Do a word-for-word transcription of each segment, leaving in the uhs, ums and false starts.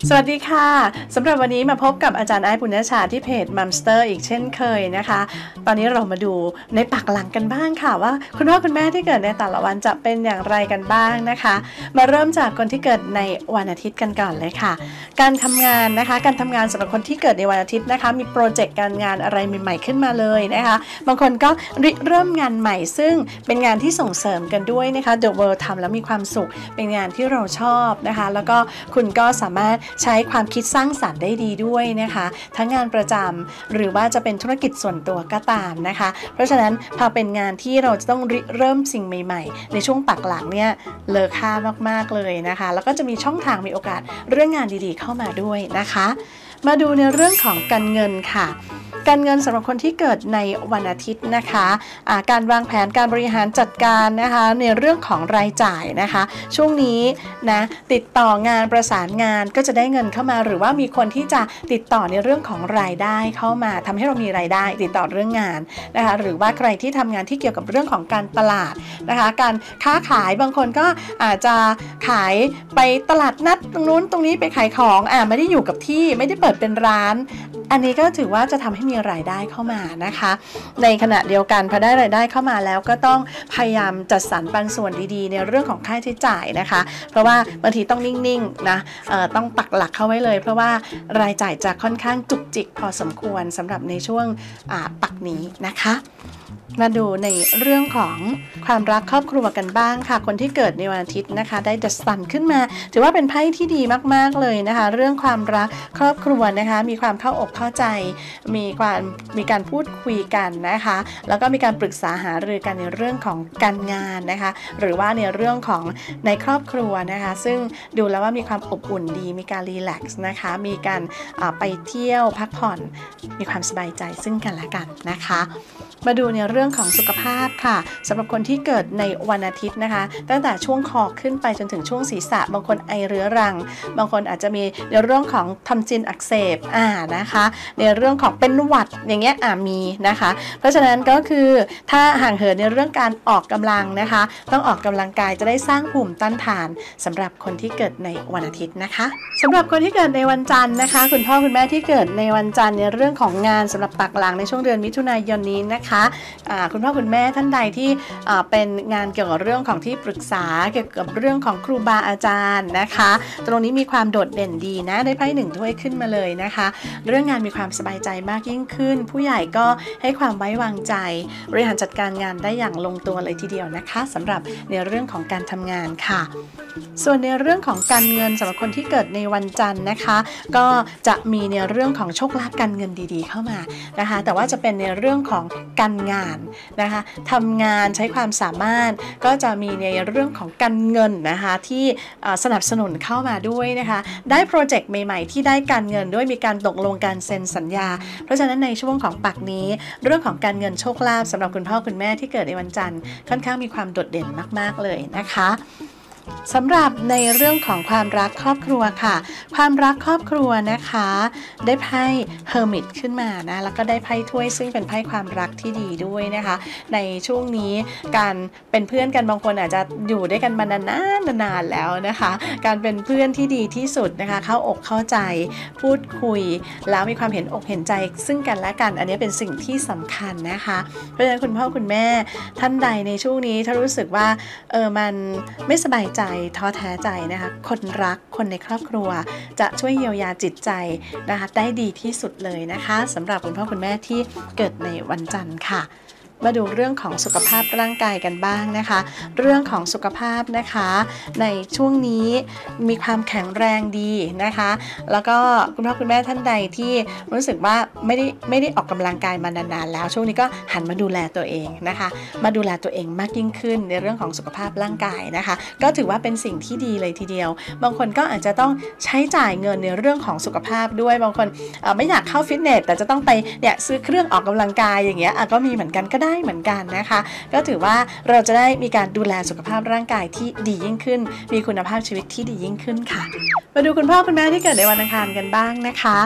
สวัสดีค่ะสำหรับวันนี้มาพบกับอาจารย์ไอ้ปุณณชาที่เพจมัมสเตอร์อีกเช่นเคยนะคะตอนนี้เรามาดูในปักหลังกันบ้างค่ะว่าคุณพ่อคุณแม่ที่เกิดในแต่ละวันจะเป็นอย่างไรกันบ้างนะคะมาเริ่มจากคนที่เกิดในวันอาทิตย์กันก่อนเลยค่ะการทำงานนะคะการทำงานสำหรับคนที่เกิดในวันอาทิตย์นะคะมีโปรเจกต์การงานอะไรใหม่ๆขึ้นมาเลยนะคะบางคนก็เริ่มงานใหม่ซึ่งเป็นงานที่ส่งเสริมกันด้วยนะคะ The World ทำแล้วมีความสุขเป็นงานที่เราชอบนะคะแล้วก็คุณก็สามารถใช้ความคิดสร้างสรรค์ได้ดีด้วยนะคะทั้งงานประจำหรือว่าจะเป็นธุรกิจส่วนตัวก็ตามนะคะเพราะฉะนั้นพอเป็นงานที่เราจะต้องเริ่มสิ่งใหม่ๆในช่วงปักหลังเนี่ยเลอค่ามากๆเลยนะคะแล้วก็จะมีช่องทางมีโอกาสเรื่องงานดีๆเข้ามาด้วยนะคะมาดูในเรื่องของการเงินค่ะการเงินสำหรับคนที่เกิดในวันอาทิตย์นะคะะการวางแผนการบริหารจัดการนะคะในเรื่องของรายจ่ายนะคะช่วงนี้นะติดต่องานประสานงานก็จะได้เงินเข้ามาหรือว่ามีคนที่จะติดต่อในเรื่องของรายได้เข้ามาทำให้เรามีรายได้ติดต่อเรื่องงานนะคะหรือว่าใครที่ทำงานที่เกี่ยวกับเรื่องของการตลาดนะคะการค้าขายบางคนก็อาจจะขายไปตลาดนัดตรงนู้นตรงนี้ไปขายของอ่าไม่ได้อยู่กับที่ไม่ได้เปิดเป็นร้านอันนี้ก็ถือว่าจะทำให้มีรายได้เข้ามานะคะในขณะเดียวกันพอได้รายได้เข้ามาแล้วก็ต้องพยายามจัดสรรปันส่วนดีๆในเรื่องของค่าใช้จ่ายนะคะเพราะว่าบางทีต้องนิ่งๆนะต้องปักหลักเข้าไว้เลยเพราะว่ารายจ่ายจะค่อนข้างจุกจิกพอสมควรสำหรับในช่วงปักนี้นะคะมาดูในเรื่องของความรักครอบครัวกันบ้างค่ะคนที่เกิดในวันอาทิตย์นะคะได้ดัชสันขึ้นมาถือว่าเป็นไพ่ที่ดีมากๆเลยนะคะเรื่องความรักครอบครัวนะคะมีความเข้าอกเข้าใจมีความมีการพูดคุยกันนะคะแล้วก็มีการปรึกษาหารือกันในเรื่องของการงานนะคะหรือว่าในเรื่องของในครอบครัวนะคะซึ่งดูแล้วว่ามีความอบอุ่นดีมีการรีแลกซ์นะคะมีการไปเที่ยวพักผ่อนมีความสบายใจซึ่งกันและกันนะคะมาดูในเรื่องของสุขภาพค่ะสำหรับคนที่เกิดในวันอาทิตย์นะคะตั้งแต่ช่วงคอขึ้นไปจนถึงช่วงศีรษะบางคนไอเรื้อรังบางคนอาจจะมีในเรื่องของทำจินอักเสบอ่านะคะในเรื่องของเป็นหวัดอย่างเงี้ยอ่ามีนะคะเพราะฉะนั้นก็คือถ้าห่างเหินในเรื่องการออกกำลังนะคะต้องออกกำลังกายจะได้สร้างภูมิต้านทานสำหรับคนที่เกิดในวันอาทิตย์นะคะสำหรับคนที่เกิดในวันจันทร์นะคะคุณพ่อคุณแม่ที่เกิดในวันจันทร์ในเรื่องของงานสำหรับปักหลังในช่วงเดือนมิถุนายนนี้นะคะคุณพ่อคุณแม่ท่านใดที่เป็นงานเกี่ยวกับเรื่องของที่ปรึกษาเกี่ยวกับเรื่องของครูบาอาจารย์นะคะตรงนี้มีความโดดเด่นดีนะได้ไพ่หนึ่งถ้วยขึ้นมาเลยนะคะเรื่องงานมีความสบายใจมากยิ่งขึ้นผู้ใหญ่ก็ให้ความไว้วางใจบริหารจัดการงานได้อย่างลงตัวเลยทีเดียวนะคะสำหรับในเรื่องของการทำงานค่ะส่วนในเรื่องของการเงินสำหรับคนที่เกิดในวันจันทร์นะคะก็จะมีในเรื่องของโชคลาภการเงินดีๆเข้ามานะคะแต่ว่าจะเป็นในเรื่องของการงานนะคะทำงานใช้ความสามารถก็จะมีในเรื่องของการเงินนะคะที่สนับสนุนเข้ามาด้วยนะคะได้โปรเจกต์ใหม่ๆที่ได้การเงินด้วยมีการตกลงการเซ็นสัญญาเพราะฉะนั้นในช่วงของปักนี้เรื่องของการเงินโชคลาภสำหรับคุณพ่อคุณแม่ที่เกิดในวันจันทร์ค่อนข้างมีความโดดเด่นมากๆเลยนะคะสำหรับในเรื่องของความรักครอบครัวค่ะความรักครอบครัวนะคะได้ไพ่เฮอร์มิตขึ้นมานะแล้วก็ได้ไพ่ถ้วยซึ่งเป็นไพ่ความรักที่ดีด้วยนะคะในช่วงนี้การเป็นเพื่อนกันบางคนอาจจะอยู่ด้วยกันมานานๆนานแล้วนะคะการเป็นเพื่อนที่ดีที่สุดนะคะเข้าอกเข้าใจพูดคุยแล้วมีความเห็นอกเห็นใจซึ่งกันและกันอันนี้เป็นสิ่งที่สำคัญนะคะเพราะฉะนั้นคุณพ่อคุณแม่ท่านใดในช่วงนี้ถ้ารู้สึกว่าเออมันไม่สบายใจท้อแท้ใจนะคะคนรักคนในครอบครัวจะช่วยเยียวยาจิตใจนะคะได้ดีที่สุดเลยนะคะสำหรับคุณพ่อคุณแม่ที่เกิดในวันจันทร์ค่ะมาดูเรื่องของสุขภาพร่างกายกันบ้างนะคะเรื่องของสุขภาพนะคะในช่วงนี้มีความแข็งแรงดีนะคะแล้วก็คุณพ่อคุณแม่ท่านใดที่รู้สึกว่าไม่ได้ไม่ได้ออกกำลังกายมานานๆแล้วช่วงนี้ก็หันมาดูแลตัวเองนะคะมาดูแลตัวเองมากยิ่งขึ้นในเรื่องของสุขภาพร่างกายนะคะก็ถือว่าเป็นสิ่งที่ดีเลยทีเดียวบางคนก็อาจจะต้องใช้จ่ายเงินในเรื่องของสุขภาพด้วยบางคนไม่อยากเข้าฟิตเนสแต่จะต้องไปเนี่ยซื้อเครื่องออกกำลังกายอย่างเงี้ยก็มีเหมือนกันก็ได้เหมือนกันนะคะก็ถือว่าเราจะได้มีการดูแลสุขภาพร่างกายที่ดียิ่งขึ้นมีคุณภาพชีวิตที่ดียิ่งขึ้นค่ะมาดูคุณพ่อคุณแม่ที่เกิดในวันอังคารกันบ้างนะคะ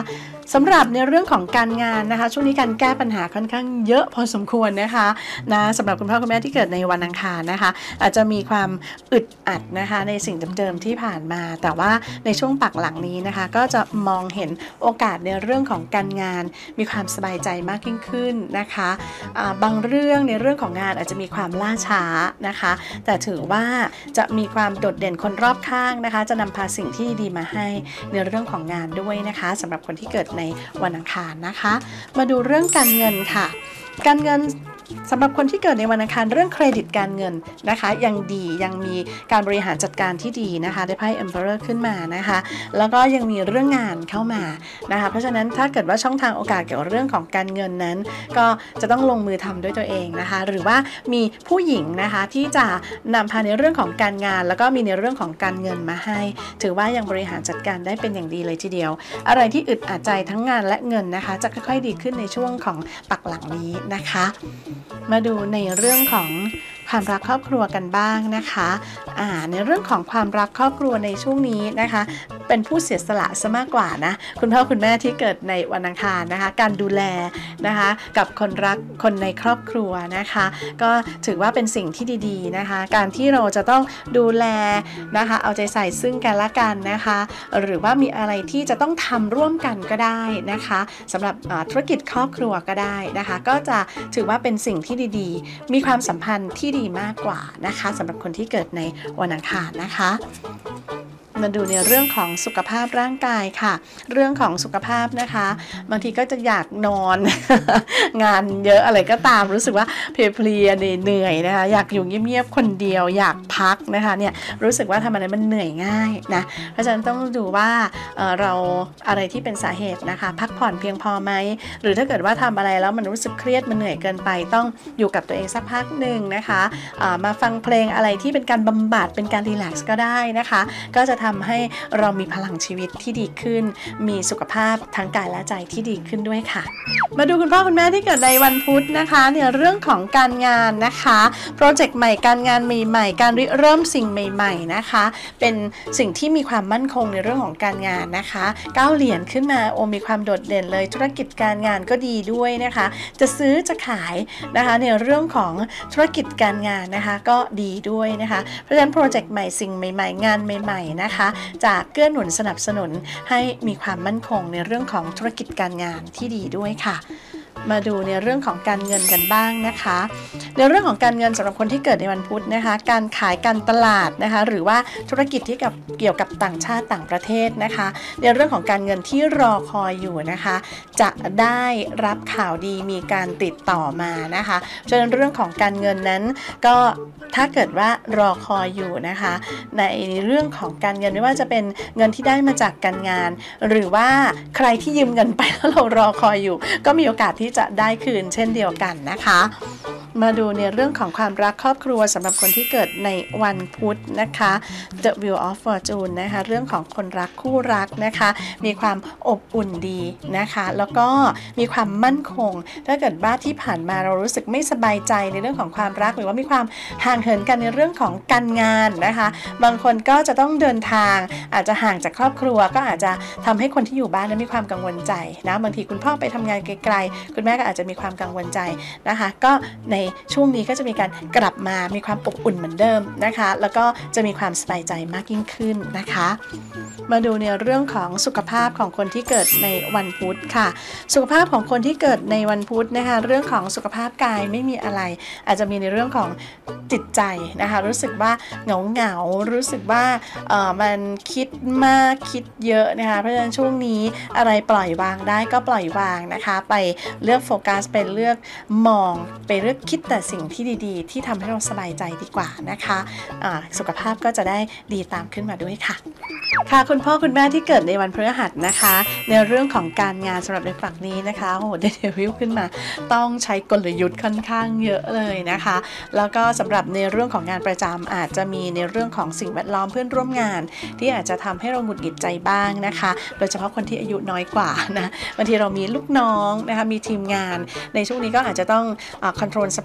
สำหรับในเรื่องของการงานนะคะช่วงนี้การแก้ปัญหาค่อนข้างเยอะพอสมควรนะคะนะสำหรับคุณพ่อคุณแม่ที่เกิดในวันอังคารนะคะอาจจะมีความอึดอัดนะคะในสิ่งเดิมๆที่ผ่านมาแต่ว่าในช่วงปักหลังนี้นะคะก็จะมองเห็นโอกาสในเรื่องของการงานมีความสบายใจมากยิ่งขึ้นนะคะะบางเรื่องในเรื่องของงานอาจจะมีความล่าช้านะคะแต่ถือว่าจะมีความโดดเด่นคนรอบข้างนะคะจะนำพาสิ่งที่ดีมาให้ในเรื่องของงานด้วยนะคะสำหรับคนที่เกิดในวันอังคารนะคะมาดูเรื่องการเงินค่ะการเงินสำหรับคนที่เกิดในวันอังคารเรื่องเครดิตการเงินนะคะยังดียังมีการบริหารจัดการที่ดีนะคะได้ไพ่ Emperor ขึ้นมานะคะแล้วก็ยังมีเรื่องงานเข้ามานะคะเพราะฉะนั้นถ้าเกิดว่าช่องทางโอกาสเกี่ยวกับเรื่องของการเงินนั้นก็จะต้องลงมือทำด้วยตัวเองนะคะหรือว่ามีผู้หญิงนะคะที่จะนำพาในเรื่องของการงานแล้วก็มีในเรื่องของการเงินมาให้ถือว่ายังบริหารจัดการได้เป็นอย่างดีเลยทีเดียวอะไรที่อึดอัดใจทั้งงานและเงินนะคะจะค่อยๆดีขึ้นในช่วงของปักหลังนี้นะคะมาดูในเรื่องของความรักครอบครัวกันบ้างนะคะอ่าในเรื่องของความรักครอบครัวในช่วงนี้นะคะเป็นผู้เสียสละซะมากกว่านะคุณพ่อคุณแม่ที่เกิดในวันอังคารนะคะการดูแลนะคะกับคนรักคนในครอบครัวนะคะก็ถือว่าเป็นสิ่งที่ดีๆนะคะการที่เราจะต้องดูแลนะคะเอาใจใส่ซึ่งกันและกันนะคะหรือว่ามีอะไรที่จะต้องทำร่วมกันก็ได้นะคะสำหรับธุรกิจครอบครัวก็ได้นะคะก็จะถือว่าเป็นสิ่งที่ดีๆมีความสัมพันธ์ที่ดีมากกว่านะคะสำหรับคนที่เกิดในวันอังคารนะคะมาดูในเรื่องของสุขภาพร่างกายค่ะเรื่องของสุขภาพนะคะบางทีก็จะอยากนอน งานเยอะอะไรก็ตามรู้สึกว่าเพลียๆเหนื่อยนะคะอยากอยู่เงียบๆคนเดียวอยากพักนะคะเนี่ยรู้สึกว่าทำอะไรมันเหนื่อยง่ายนะเพราะฉะนั้นต้องดูว่า เอ่อ เราอะไรที่เป็นสาเหตุนะคะพักผ่อนเพียงพอไหมหรือถ้าเกิดว่าทำอะไรแล้วมันรู้สึกเครียดมันเหนื่อยเกินไปต้องอยู่กับตัวเองสักพักหนึ่งนะคะมาฟังเพลงอะไรที่เป็นการบำบัดเป็นการรีแลกซ์ก็ได้นะคะก็จะทำให้เรามีพลังชีวิตที่ดีขึ้นมีสุขภาพทั้งกายและใจที่ดีขึ้นด้วยค่ะมาดูคุณพ่อคุณแม่ที่เกิดในวันพุธนะคะเนี่ยเรื่องของการงานนะคะโปรเจกต์ใหม่การงานใหม่ๆการริเริ่มสิ่งใหม่ๆนะคะเป็นสิ่งที่มีความมั่นคงในเรื่องของการงานนะคะเก้าเหรียญขึ้นมาโอมีความโดดเด่นเลยธุรกิจการงานก็ดีด้วยนะคะจะซื้อจะขายนะคะในเรื่องของธุรกิจการงานนะคะก็ดีด้วยนะคะเพราะฉะนั้นโปรเจกต์ใหม่สิ่งใหม่ๆงานใหม่ๆนะคะจะเกื้อหนุนสนับสนุนให้มีความมั่นคงในเรื่องของธุรกิจการงานที่ดีด้วยค่ะมาดูในเรื่องของการเงินกันบ้างนะคะในเรื่องของการเงินสำหรับคนที่เกิดในวันพุธนะคะการขายการตลาดนะคะหรือว่าธุรกิจที่กับเกี่ยวกับต่างชาติต่างประเทศนะคะในเรื่องของการเงินที่รอคอยอยู่นะคะจะได้รับข่าวดีมีการติดต่อมานะคะฉะนั้นเรื่องของการเงินนั้นก็ถ้าเกิดว่ารอคอยอยู่นะคะในเรื่องของการเงินไม่ว่าจะเป็นเงินที่ได้มาจากการงานหรือว่าใครที่ยืมเงินไปแล้วเรารอคอยอยู่ก็มีโอกาสที่จะได้คืนเช่นเดียวกันนะคะมาดูในเรื่องของความรักครอบครัวสำหรับคนที่เกิดในวันพุธนะคะ The Wheel of Fortune นะคะเรื่องของคนรักคู่รักนะคะมีความอบอุ่นดีนะคะแล้วก็มีความมั่นคงถ้าเกิดว่าที่ผ่านมาเรารู้สึกไม่สบายใจในเรื่องของความรักหรือว่ามีความห่างเหินกันในเรื่องของการงานนะคะบางคนก็จะต้องเดินทางอาจจะห่างจากครอบครัวก็อาจจะทำให้คนที่อยู่บ้านนั้นมีความกังวลใจนะบางทีคุณพ่อไปทำงานไกลๆคุณแม่ก็อาจจะมีความกังวลใจนะคะก็ในช่วงนี้ก็จะมีการกลับมามีความอบอุ่นเหมือนเดิมนะคะแล้วก็จะมีความสบายใจมากยิ่งขึ้นนะคะมาดูในเรื่องของสุขภาพของคนที่เกิดในวันพุธค่ะสุขภาพของคนที่เกิดในวันพุธนะคะเรื่องของสุขภาพกายไม่มีอะไรอาจจะมีในเรื่องของจิตใจนะคะรู้สึกว่าเหงาเหงารู้สึกว่าเอ่อมันคิดมากคิดเยอะนะคะเพราะฉะนั้นช่วงนี้อะไรปล่อยวางได้ก็ปล่อยวางนะคะไปเลือกโฟกัสไปเลือกมองไปเลือกคิดแต่สิ่งที่ดีๆที่ทำให้เราสบายใจดีกว่านะคะะสุขภาพก็จะได้ดีตามขึ้นมาด้วยค่ะค่ะคุณพ่อคุณแม่ที่เกิดในวันพฤหัสนะคะในเรื่องของการงานสำหรับในฝั่งนี้นะคะโอ้โหเดวิลขึ้นมาต้องใช้กลยุทธ์ค่อนข้างเยอะเลยนะคะแล้วก็สำหรับในเรื่องของงานประจำอาจจะมีในเรื่องของสิ่งแวดล้อมเพื่อนร่วมงานที่อาจจะทำให้เราหงุดหงิดใจบ้างนะคะโดยเฉพาะคนที่อายุน้อยกว่านะบางทีเรามีลูกน้องนะคะมีทีมงานในช่วงนี้ก็อาจจะต้องคอนโทรลสภ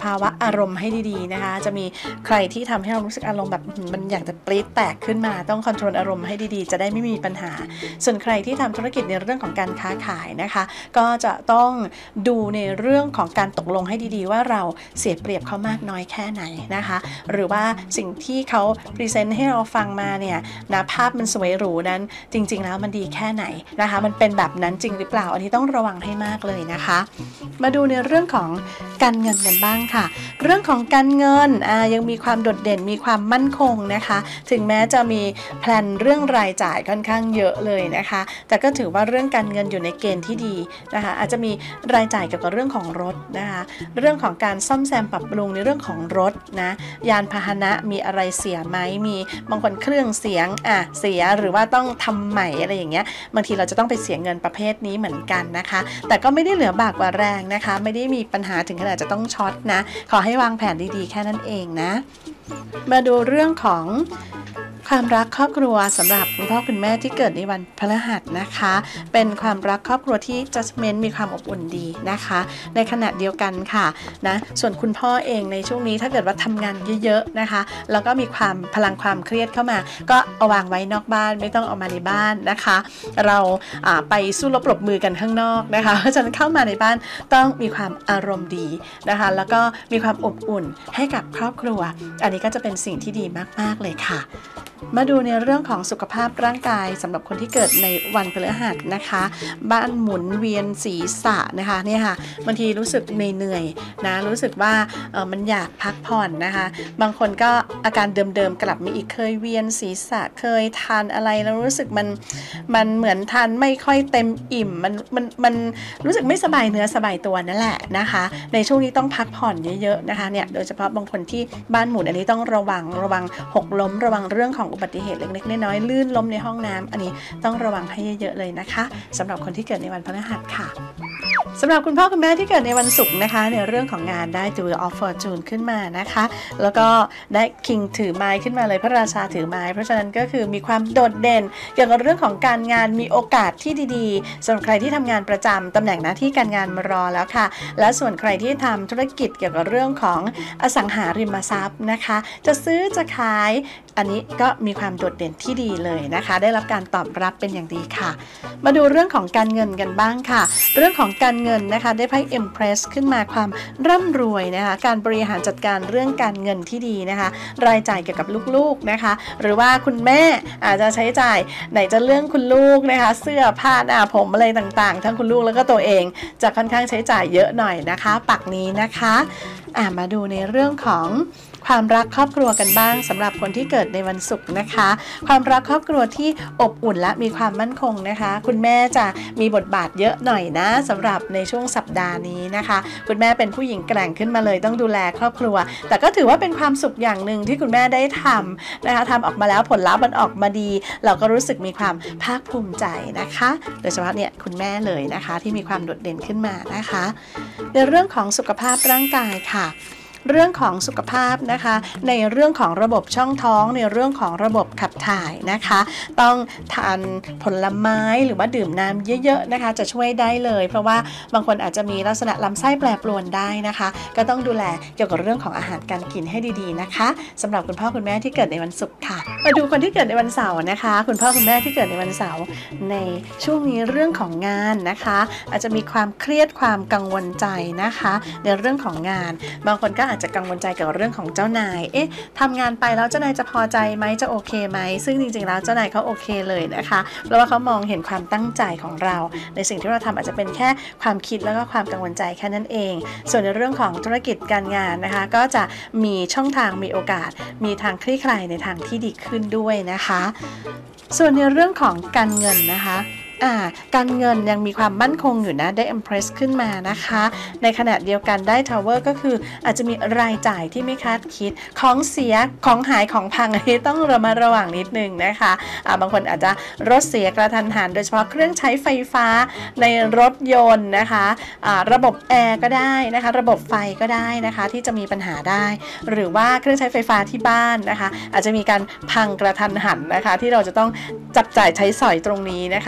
ภาวะอารมณ์ให้ดีๆนะคะจะมีใครที่ทำให้เรารู้สึกอารมณ์แบบมันอยากจะปรี๊ดแตกขึ้นมาต้องคอนโทรลอารมณ์ให้ดีๆจะได้ไม่มีปัญหาส่วนใครที่ทำธุรกิจในเรื่องของการค้าขายนะคะก็จะต้องดูในเรื่องของการตกลงให้ดีๆว่าเราเสียเปรียบเขามากน้อยแค่ไหนนะคะหรือว่าสิ่งที่เขาพรีเซนต์ให้เราฟังมาเนี่ยนะภาพมันสวยหรูนั้นจริงๆแล้วมันดีแค่ไหนนะคะมันเป็นแบบนั้นจริงหรือเปล่าอันนี้ต้องระวังให้มากเลยนะคะมาดูในเรื่องของการเงินกันบ้างค่ะเรื่องของการเงินอ่ายังมีความโดดเด่นมีความมั่นคงนะคะถึงแม้จะมีแพลนเรื่องรายจ่ายค่อนข้างเยอะเลยนะคะแต่ก็ถือว่าเรื่องการเงินอยู่ในเกณฑ์ที่ดีนะคะอาจจะมีรายจ่ายเกี่ยวกับเรื่องของรถนะคะเรื่องของการซ่อมแซมปรับปรุงในเรื่องของรถนะยานพาหนะมีอะไรเสียไหมมีบางคนเครื่องเสียงอ่ะเสียหรือว่าต้องทำใหม่อะไรอย่างเงี้ยบางทีเราจะต้องไปเสียเงินประเภทนี้เหมือนกันนะคะแต่ก็ไม่ได้เหลือบากกว่าแรงนะคะไม่ได้มีปัญหาถึงขนาดจะต้องช็อตนะขอให้วางแผนดีๆแค่นั้นเองนะมาดูเรื่องของความรักครอบครัวสำหรับคุณพ่อคุณแม่ที่เกิดในวันพฤหัสนะคะเป็นความรักครอบครัวที่ judgment มีความอบอุ่นดีนะคะในขณะเดียวกันค่ะนะส่วนคุณพ่อเองในช่วงนี้ถ้าเกิดว่าทำงานเยอะๆนะคะแล้วก็มีความพลังความเครียดเข้ามาก็เอาวางไว้นอกบ้านไม่ต้องเอามาในบ้านนะคะเราไปสู้รบปรบมือกันข้างนอกนะคะเพราะฉะนั้นเข้ามาในบ้านต้องมีความอารมณ์ดีนะคะแล้วก็มีความอบอุ่นให้กับครอบครัวอันนี้ก็จะเป็นสิ่งที่ดีมากๆเลยค่ะมาดูในเรื่องของสุขภาพร่างกายสำหรับคนที่เกิดในวันพฤหัสนะคะบ้านหมุนเวียนศีรษะนะคะเนี่ยค่ะบางทีรู้สึกเหนื่อยๆนะรู้สึกว่าเออมันอยากพักผ่อนนะคะบางคนก็อาการเดิมๆกลับมาอีกเคยเวียนศีรษะเคยทานอะไรแล้วรู้สึกมันมันเหมือนทานไม่ค่อยเต็มอิ่มมันมันมันรู้สึกไม่สบายเนื้อสบายตัวนั่นแหละนะคะในช่วงนี้ต้องพักผ่อนเยอะๆนะคะเนี่ยโดยเฉพาะบางคนที่บ้านหมุนอันนี้ต้องระวังระวังหกล้มระวังเรื่องของอุบัติเหตุเล็กๆน้อยๆลื่นล้มในห้องน้ำอันนี้ต้องระวังให้เยอะๆเลยนะคะสำหรับคนที่เกิดในวันพฤหัสค่ะสำหรับคุณพ่อคุณแม่ที่เกิดในวันศุกร์นะคะในเรื่องของงานได้ The Wheel of Fortune ขึ้นมานะคะแล้วก็ได้ King ถือไม้ขึ้นมาเลยพระราชาถือไม้เพราะฉะนั้นก็คือมีความโดดเด่นเกี่ยวกับเรื่องของการงานมีโอกาสที่ดีๆสำหรับใครที่ทำงานประจำตำแหน่งหน้าที่การงานมารอแล้วค่ะและส่วนใครที่ทำธุรกิจเกี่ยวกับเรื่องของอสังหาริมทรัพย์นะคะจะซื้อจะขายอันนี้ก็มีความโดดเด่นที่ดีเลยนะคะได้รับการตอบรับเป็นอย่างดีค่ะมาดูเรื่องของการเงินกันบ้างค่ะเรื่องของการเงินนะคะได้ไพ่ Empress ขึ้นมาความร่ำรวยนะคะการบริหารจัดการเรื่องการเงินที่ดีนะคะรายจ่ายเกี่ยวกับลูกๆนะคะหรือว่าคุณแม่อาจจะใช้จ่ายไหนจะเรื่องคุณลูกนะคะเสื้อผ้าหน้าผมอะไรต่างๆทั้งคุณลูกแล้วก็ตัวเองจะค่อนข้างใช้จ่ายเยอะหน่อยนะคะปักนี้นะคะอ่ะมาดูในเรื่องของความรักครอบครัวกันบ้างสำหรับคนที่เกิดในวันศุกร์นะคะความรักครอบครัวที่อบอุ่นและมีความมั่นคงนะคะคุณแม่จะมีบทบาทเยอะหน่อยนะสำหรับในช่วงสัปดาห์นี้นะคะคุณแม่เป็นผู้หญิงแกร่งขึ้นมาเลยต้องดูแลครอบครัวแต่ก็ถือว่าเป็นความสุขอย่างหนึ่งที่คุณแม่ได้ทำนะคะทำออกมาแล้วผลลัพธ์มันออกมาดีเราก็รู้สึกมีความภาคภูมิใจนะคะโดยเฉพาะเนี่ยคุณแม่เลยนะคะที่มีความโดดเด่นขึ้นมานะคะในเรื่องของสุขภาพร่างกายค่ะเรื่องของสุขภาพนะคะในเรื่องของระบบช่องท้องในเรื่องของระบบขับถ่ายนะคะต้องทานผลไม้หรือว่าดื่มน้ำเยอะๆนะคะจะช่วยได้เลยเพราะว่าบางคนอาจจะมีลักษณะลำไส้แปรปรวนได้นะคะก็ต้องดูแลเกี่ยวกับเรื่องของอาหารการกินให้ดีๆนะคะสำหรับคุณพ่อคุณแม่ที่เกิดในวันศุกร์ค่ะมาดูคนที่เกิดในวันเสาร์นะคะคุณพ่อคุณแม่ที่เกิดในวันเสาร์ในช่วงนี้เรื่องของงานนะคะอาจจะมีความเครียดความกังวลใจนะคะในเรื่องของงานบางคนก็อาจจะกังวลใจกับเรื่องของเจ้านายเอ๊ะทำงานไปแล้วเจ้านายจะพอใจไหมจะโอเคไหมซึ่งจริงๆแล้วเจ้านายเขาโอเคเลยนะคะเพราะว่าเขามองเห็นความตั้งใจของเราในสิ่งที่เราทำอาจจะเป็นแค่ความคิดแล้วก็ความกังวลใจแค่นั้นเองส่วนในเรื่องของธุรกิจการงานนะคะก็จะมีช่องทางมีโอกาสมีทางคลี่คลายในทางที่ดีขึ้นด้วยนะคะส่วนในเรื่องของการเงินนะคะการเงินยังมีความมั่นคงอยู่นะได้ Empress ขึ้นมานะคะในขณะเดียวกันได้ Tower ก็คืออาจจะมีรายจ่ายที่ไม่คาดคิดของเสียของหายของพังอันนี้ต้องระมัดระวังนิดนึงนะคะะบางคนอาจจะรถเสียกระทันหันโดยเฉพาะเครื่องใช้ไฟฟ้าในรถยนต์นะคะะระบบแอร์ก็ได้นะคะระบบไฟก็ได้นะคะที่จะมีปัญหาได้หรือว่าเครื่องใช้ไฟฟ้าที่บ้านนะคะอาจจะมีการพังกระทันหันนะคะที่เราจะต้องจับจ่ายใช้สอยตรงนี้นะคะแต่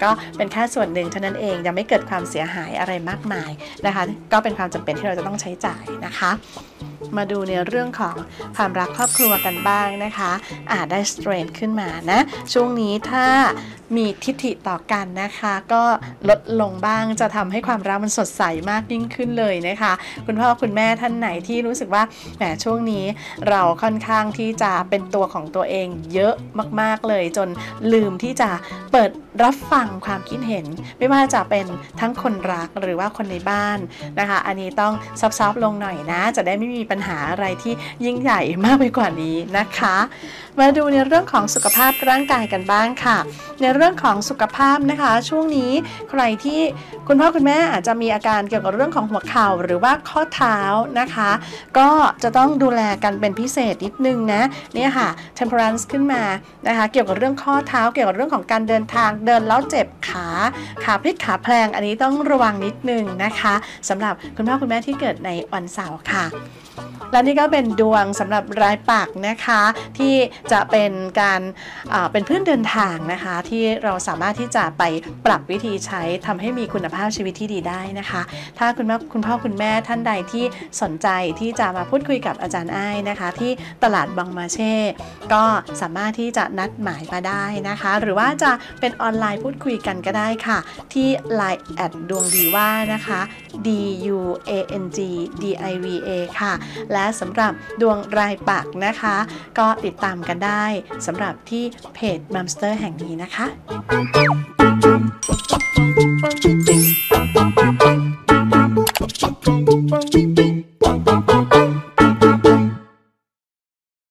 ก็เป็นแค่ส่วนหนึ่งเท่านั้นเองยังไม่เกิดความเสียหายอะไรมากมายนะคะก็เป็นความจำเป็นที่เราจะต้องใช้จ่ายนะคะมาดูในเรื่องของความรักครอบครัวกันบ้างนะคะอาจได้สเตรนขึ้นมานะช่วงนี้ถ้ามีทิฐิต่อกันนะคะก็ลดลงบ้างจะทำให้ความรักมันสดใสมากยิ่งขึ้นเลยนะคะคุณพ่อคุณแม่ท่านไหนที่รู้สึกว่าแหมช่วงนี้เราค่อนข้างที่จะเป็นตัวของตัวเองเยอะมากๆเลยจนลืมที่จะเปิดรับฟังความคิดเห็นไม่ว่าจะเป็นทั้งคนรักหรือว่าคนในบ้านนะคะอันนี้ต้องซอฟๆลงหน่อยนะจะได้ไม่มีปัญหาอะไรที่ยิ่งใหญ่มากไปกว่านี้นะคะมาดูในเรื่องของสุขภาพร่างกายกันบ้างค่ะในเรื่องของสุขภาพนะคะช่วงนี้ใครที่คุณพ่อคุณแม่อาจจะมีอาการเกี่ยวกับเรื่องของหัวเข่าหรือว่าข้อเท้านะคะก็จะต้องดูแลกันเป็นพิเศษนิดนึงนะเนี่ยค่ะ temperance ขึ้นมานะคะเกี่ยวกับเรื่องข้อเท้าเกี่ยวกับเรื่องของการเดินทางเดินแล้วเจ็บขาขาพลิกขาแพลงอันนี้ต้องระวังนิดนึงนะคะสำหรับคุณพ่อคุณแม่ที่เกิดในวันเสาร์ค่ะและนี่ก็เป็นดวงสำหรับรายปักนะคะที่จะเป็นการเป็นเพื่อนเดินทางนะคะที่เราสามารถที่จะไปปรับวิธีใช้ทำให้มีคุณภาพชีวิตที่ดีได้นะคะถ้าคุณแม่คุณพ่อคุณแม่ท่านใดที่สนใจที่จะมาพูดคุยกับอาจารย์อ้ายนะคะที่ตลาดบางมาเช่ก็สามารถที่จะนัดหมายมาได้นะคะหรือว่าจะเป็นออนไลน์พูดคุยกันก็ได้ค่ะที่ ไลน์ แอท ดวงดีว่านะคะ D U A N G D I V A ค่ะและสำหรับดวงรายปักนะคะก็ติดตามกันได้สำหรับที่เพจมัมสเตอร์แห่งนี้นะคะ